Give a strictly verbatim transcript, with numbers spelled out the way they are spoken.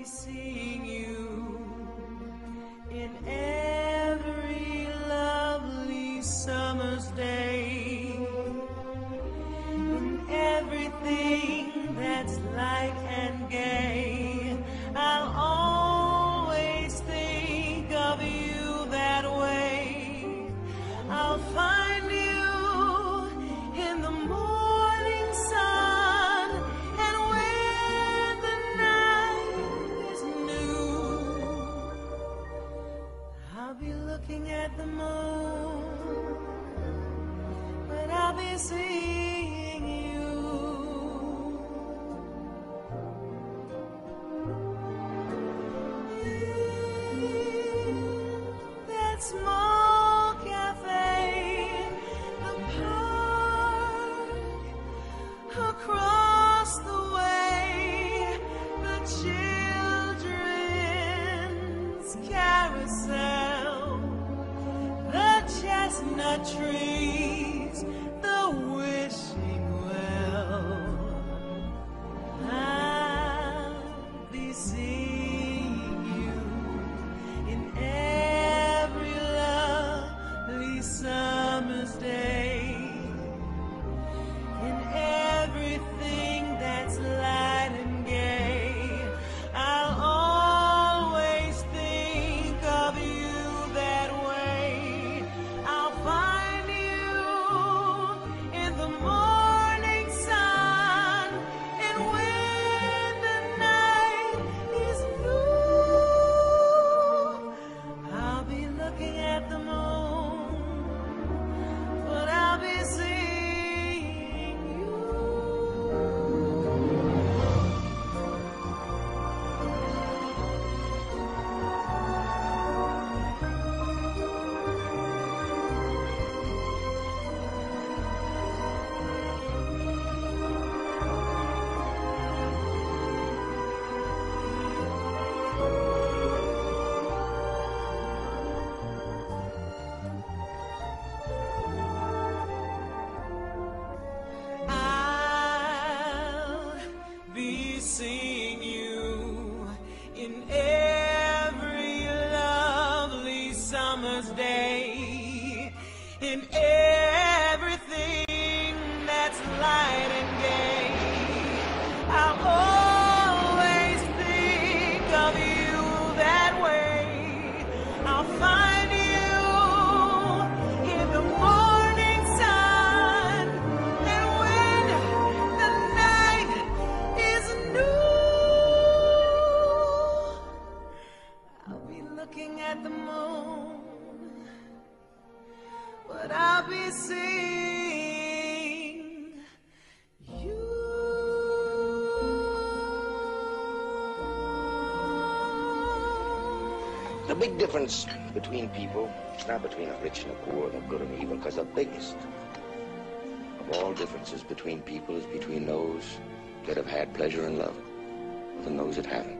seeing you in every lovely summer's day, in everything that's light and gay. I'll always think of you that way. I'll find you in the morning sun, and when the night is new, I'll be looking at the moon, but I'll be seeing you. That small cafe, the park, across the way, the children's carousel, the chestnut trees, the wishing well. I'll be seeing you in every lovely summer's day, in everything that's light and gay. I'll always think of you that way. I'll find you in the morning sun, and when the night is blue, I'll be looking at the moon, but I'll be seeing you. I'll be seeing you in every lovely summer's day, in everything that's light and gay. I'll always think of you that way. I'll find you in the morning sun, and when the night is new, I'll be looking at the moon, but I'll be seeing you. The big difference between people is not between a rich and a poor, the good and evil, because the biggest of all differences between people is between those that have had pleasure and love and those that haven't.